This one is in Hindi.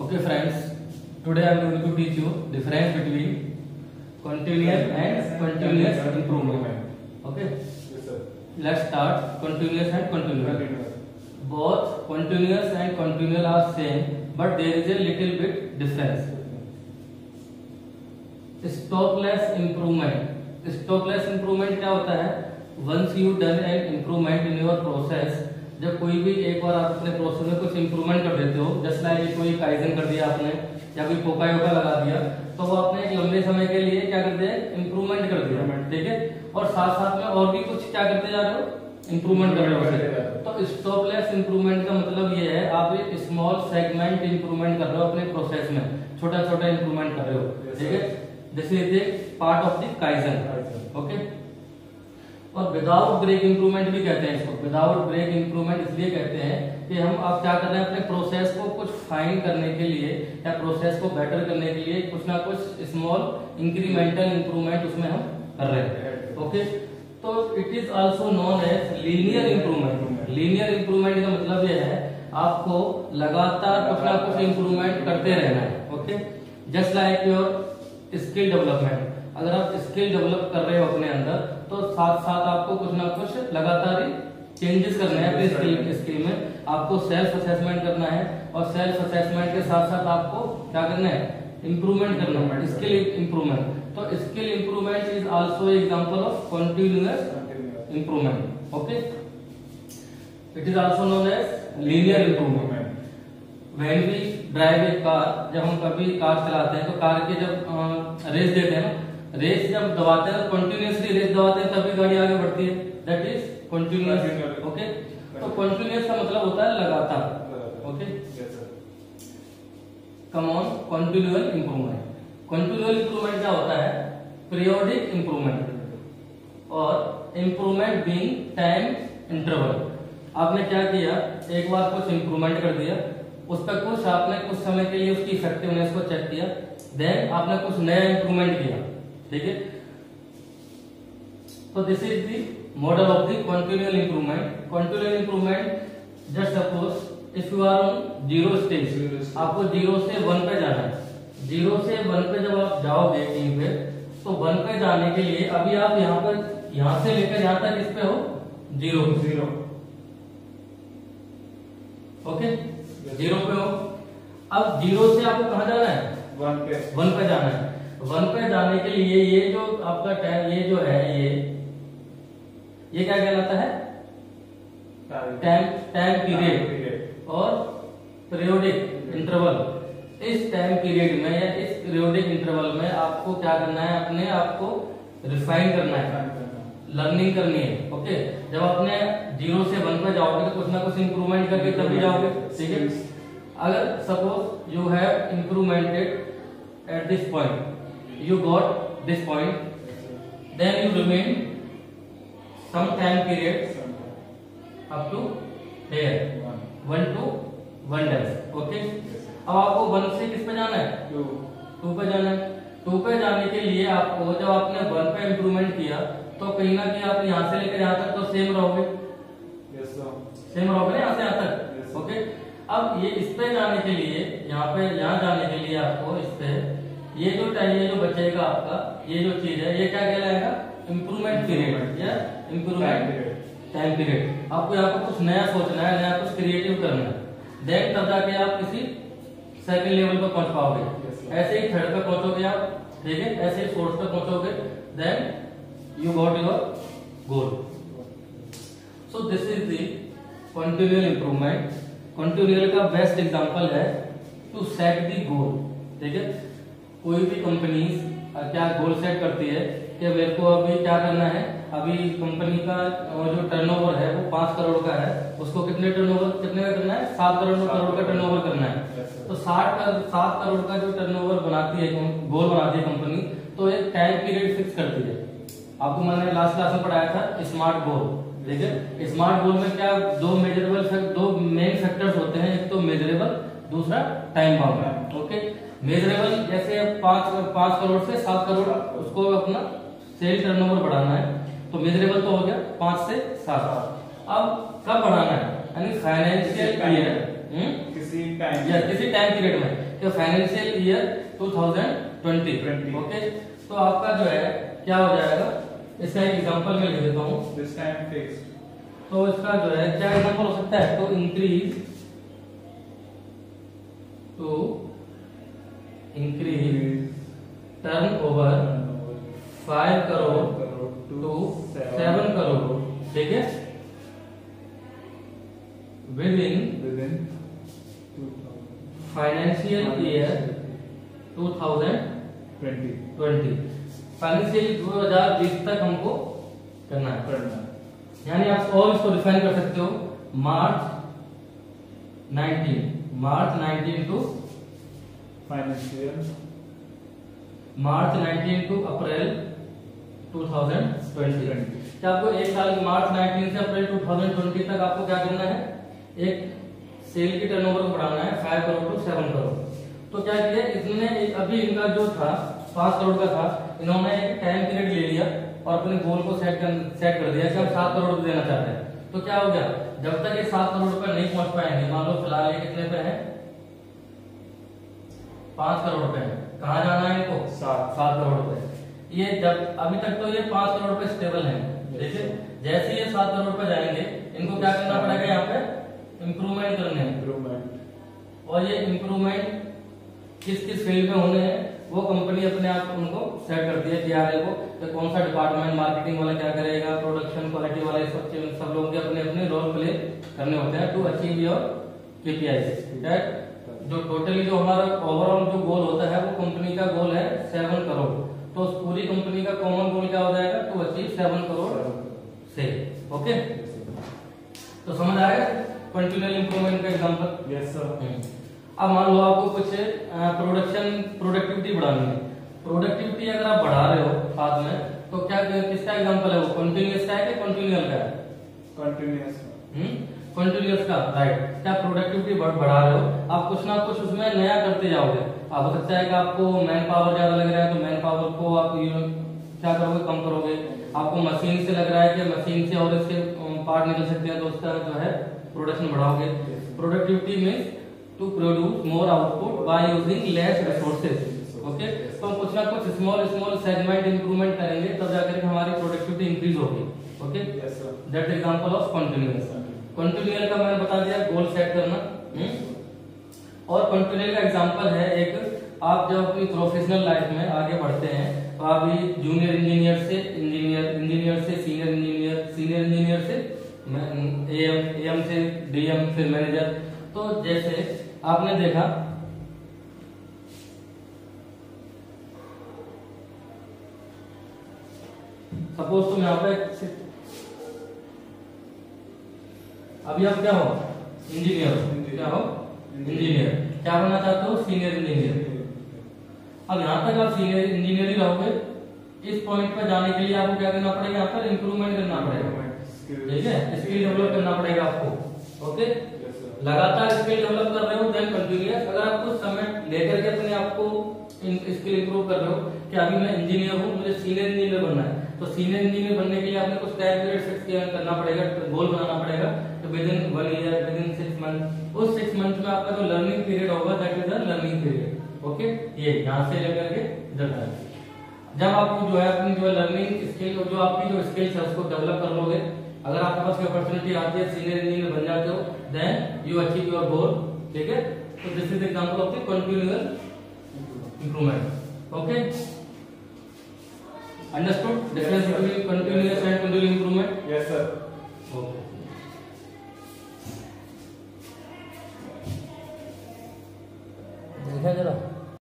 Okay friends, today I am going to teach you difference between continuous and continuous improvement. Okay, Yes, sir. let's start continuous and continuous. Both continuous and continual are same, but there is a little bit difference. Stokeless improvement. Stokeless improvement क्या होता है? Once you done an improvement in your process, जब कोई भी एक बार आप अपने प्रोसेस में कुछ इंप्रूवमेंट कर देते हो, जस्ट लाइक कोई काइजन कर दिया आपने या कोई पोका योका लगा दिया, तो वो आपने एक लंबे समय के लिए क्या कर दिया, इंप्रूवमेंट कर दिया, ठीक है। और साथ साथ में और भी कुछ क्या करते जा रहे हो, इंप्रूवमेंट कर रहे हो। तो स्टॉपलेस इंप्रूवमेंट का मतलब ये है, आप एक स्मॉल सेगमेंट इंप्रूवमेंट कर रहे हो अपने प्रोसेस में, छोटा छोटा इंप्रूवमेंट कर रहे हो, ठीक है। This is the part of the kaizen, okay. और विदाउट ब्रेक इंप्रूवमेंट भी कहते हैं इसको। विदाउट ब्रेक इंप्रूवमेंट इसलिए कहते हैं कि हम आप क्या कर रहे हैं, अपने प्रोसेस को कुछ फाइन करने के लिए या प्रोसेस को बेटर करने के लिए कुछ ना कुछ स्मॉल इंक्रीमेंटल इंप्रूवमेंट उसमें हम कर रहे हैं, ओके। तो it is also known as linear improvement. Linear improvement का मतलब यह है, आपको लगातार कुछ ना कुछ इंप्रूवमेंट करते रहना है, okay. Just like your skill development. अगर आप स्किल डेवलप कर रहे हो अपने अंदर, तो साथ साथ आपको कुछ ना कुछ लगातार ही चेंजेस करना है अपने स्किल में। आपको सेल्फ असेसमेंट करना है और सेल्फ असेसमेंट के साथ साथ आपको क्या करना है, इंप्रूवमेंट करना है, स्किल इंप्रूवमेंट। तो skill improvement is also example of continuous improvement, okay. It is also known as linear improvement. When we drive a car, जब हम कभी कार चलाते हैं तो कार के जब रेस देते हैं ना, रेस जब दबाते हैं, कंटिन्यूअसली रेस दबाते हैं, तभी गाड़ी आगे बढ़ती है, दैट इज कंटिन्यूअस, ओके। तो कंटिन्यूअस का मतलब होता है लगातार, okay. Come on continual improvement. Continual improvement क्या होता है, पीरियोडिक इंप्रूवमेंट और इंप्रूवमेंट बीइंग टाइम इंटरवल। आपने क्या किया, एक बार कुछ इंप्रूवमेंट कर दिया, उस पर कुछ आपने कुछ समय के लिए उसकी इफेक्टिवनेस को चेक किया, देन आपने कुछ नया इंप्रूवमेंट किया, ठीक है। तो this is the model of the continual improvement. Continual improvement, just suppose if you are on zero stage, आपको 0 से 1 पे जाना है। 0 से 1 पे जब आप जाओगे कहीं पे, तो 1 पे जाने के लिए अभी आप यहाँ पर, यहाँ से लेकर यहाँ तक इस पे हो 0, ओके, 0 पे हो। अब 0 से आपको कहाँ जाना है, 1 पे जाना है। 1 पे जाने के लिए ये जो आपका टाइम, ये जो है, ये क्या कहलाता है, टाइम पीरियड और पीरियोडिक इंटरवल। इस टाइम पीरियड में या इस पीरियोडिक इंटरवल में आपको क्या करना है, अपने आप को रिफाइन करना है, लर्निंग करनी है, ओके। जब अपने 0 से 1 पे जाओगे तो कुछ ना कुछ इंप्रूवमेंट करके तभी जाओगे, ठीक है। अगर suppose you have improvemented at this point, you got this point, then you remain some time period up to here 1 to 1 dash, okay। अब आपको 1 से किस पे जाना है, 2 पे जाना है। 2 पे जाने के लिए आपको, जब आपने 1 पे इंप्रूवमेंट किया, तो कहीं ना कहीं आप यहाँ से लेकर यहाँ तक तो सेम रहोगे, सेम रहोगे ना, यहाँ से यहाँ तक, ओके। अब ये इस पे जाने के लिए, यहाँ जाने के लिए आपको इस पे ये जो टाइम, ये जो बचेगा आपका, ये जो चीज है, ये क्या कहलाएगा, इंप्रूवमेंट पीरियड या इंप्रूवमेंट टाइम पीरियड। आपको यहाँ पर कुछ नया सोचना है, नया कुछ क्रिएटिव करना है, देन तब जाके आप किसी सेकंड लेवल पर पहुंच पाओगे। ऐसे ही थर्ड पे पहुंचोगे आप, ठीक है, ऐसे ही फोर्थ पे पहुंचोगे, then you got your goal. So this is the continual improvement. Continual का बेस्ट एग्जांपल है टू सेट द गोल, ठीक है। कोई भी कंपनी क्या गोल सेट करती है कि मेरे को अभी क्या करना है, अभी कंपनी का जो टर्नओवर है वो 5 करोड़ का है, उसको कितने का करना है, 7 करोड़ का टर्नओवर करना है। तो 7 करोड़ का जो टर्नओवर बनाती है, गोल बनाती है कंपनी, तो एक टाइम पीरियड फिक्स करती है। आपको मैंने लास्ट क्लास में पढ़ाया था स्मार्ट गोल, ठीक है। स्मार्ट गोल में क्या, दो मेन फैक्टर्स होते हैं, एक तो मेजरेबल, दूसरा टाइम बाउंड, ओके। मेजरेबल जैसे 5 करोड़ से 7 करोड़ उसको अपना सेल टर्नओवर बढ़ाना है, तो मेजरेबल तो हो गया 5 से 7। अब कब बढ़ाना है, यानी फाइनेंशियल पीरियड, किसी टाइम पीरियड में कि फाइनेंशियल ईयर 2020। ओके, तो आपका जो है क्या हो जाएगा, इसका एक एग्जांपल मैं ले देता हूँ। दिस टाइम फिक्स्ड, तो इसका जो है क्या एग्जांपल हो सकता है, तो increase turnover 5 crore to 7 crore, ठीक है, within financial year 2020। Financial 2020 तक हमको करना है। यानी आप और इसको डिफाइन कर सकते हो, March 19 to financial March 19 to April 2020। क्या आपको एक साल मार्च 19 से अप्रैल 2020 तक आपको क्या करना है, एक सेल की टर्नओवर को बढ़ाना है 5 करोड़ टू 7 करोड़। तो क्या किया इसने, अभी इनका जो था 5 करोड़ का था, इन्होंने एक टाइम पीरियड ले लिया और अपने गोल को सेट कर दिया कि हम 7 करोड़ रुपए देना चाहते हैं। तो क्या हो गया, जब तक ये 7 करोड़ रुपए नहीं पहुंच पाएंगे, मान लो फिलहाल ये कितने पे है, 5 करोड़ रुपए है, कहाँ जाना है इनको, 7 करोड़ रुपए। ये जब अभी तक तो ये 5 करोड़ रुपए स्टेबल है, ठीक है, जैसे ये 7 करोड़ रुपए जाएंगे, इनको क्या करना पड़ेगा, यहाँ पे इम्प्रूवमेंट करने हैं। और ये इम्प्रूवमेंट किस किस फील्ड में होने हैं, वो कंपनी अपने आप उनको सेट करती है, डीआरएल को, तो कौन सा डिपार्टमेंट, मार्केटिंग वाला क्या करेगा, प्रोडक्शन क्वालिटी वाला, सब लोगों के अपने अपने रोल प्ले करने होते हैं टू अचीव योर केपीआई। जो टोटली जो हमारा ओवरऑल जो गोल होता है, वो कंपनी का गोल है 7 करोड़। तो उस पूरी कंपनी का कॉमन गोल क्या हो जाएगा, टू अचीव 7 करोड़ से। ओके, तो समझ आएगा कंटिन्यूअल इंप्रूवमेंट का एग्जांपल। Yes sir. अब मान लो आपको कुछ प्रोडक्टिविटी बढ़ानी है। प्रोडक्टिविटी अगर आप बढ़ा रहे हो साथ में, तो क्या किसका एग्जांपल है वो, कंटिन्यूअस का है कि कंटिन्यूअल का है, कंटिन्यूअस का, राइट। क्या प्रोडक्टिविटी बढ़ा रहे हो आप, कुछ ना कुछ उसमें नया करते जाओगे। आप हो सकता है कि आपको मैन पावर ज्यादा लग रहा है, तो मैन पावर को आप क्या करोगे, कम करोगे। आपको मशीन से लग रहा है कि मशीन से और इसके पार्ट निकल सकते हैं, तो उसका जो है प्रोडक्शन बढ़ाओगे। Productivity means to produce more output by using less resources. Okay, तो हम कुछ ना कुछ स्मॉल सेगमेंट इंप्रूवमेंट करेंगे, तब जाकर हमारी प्रोडक्टिविटी इंक्रीज होगी। Okay, that example of continuous. Continual का मैंने बता दिया, गोल सेट करना। और कंटिन्यूअल का एग्जांपल है एक, आप जब अपनी प्रोफेशनल लाइफ में आगे बढ़ते हैं, तो आप जूनियर इंजीनियर से इंजीनियर से सीनियर इंजीनियर से एएम से डीएम, फिर मैनेजर। तो जैसे आपने देखा, सपोज तुम यहाँ पे अभी आप क्या हो, इंजीनियर, क्या हो, इंजीनियर। क्या बनना चाहते हो, सीनियर इंजीनियर। अब यहाँ तक आप सीनियर इंजीनियर ही रहोगे, इस पॉइंट पर जाने के लिए आपको क्या करना पड़ेगा, यहाँ पर इंप्रूवमेंट करना पड़ेगा, ठीक है, स्किल डेवलप करना पड़ेगा आपको। ओके, लगातार स्किल डेवलप कर रहे हो, देन कंटिन्यूअस। अगर आप कुछ समय लेकर के अपने आप को स्किल इंप्रूव कर रहे हो कि अभी मैं इंजीनियर हूँ, मुझे सीनियर इंजीनियर बनना है, तो सीनियर इंजीनियर बनने के लिए आपने कुछ टाइम पीरियड फिक्स करना पड़ेगा, गोल बनाना पड़ेगा। तो within 1 year, within 6 month, उस 6 मंथ में आपका जो लर्निंग पीरियड होगा, that is the learning period. Okay, ये यहाँ से लेकर के इधर तक। जब आप जो है अपनी जो लर्निंग स्किल, जो आपकी जो स्किल्स है उसको डेवलप कर लोगे, अगर आपके पास अपॉर्चुनिटी आती है, सीनियर इंजीनियर बन जाते हो, then you achieve your goal. ठीक है, तो this is example of the continuous improvement. Okay, understood difference between continuous and continual improvement? Yes sir. Okay, देखा जरा।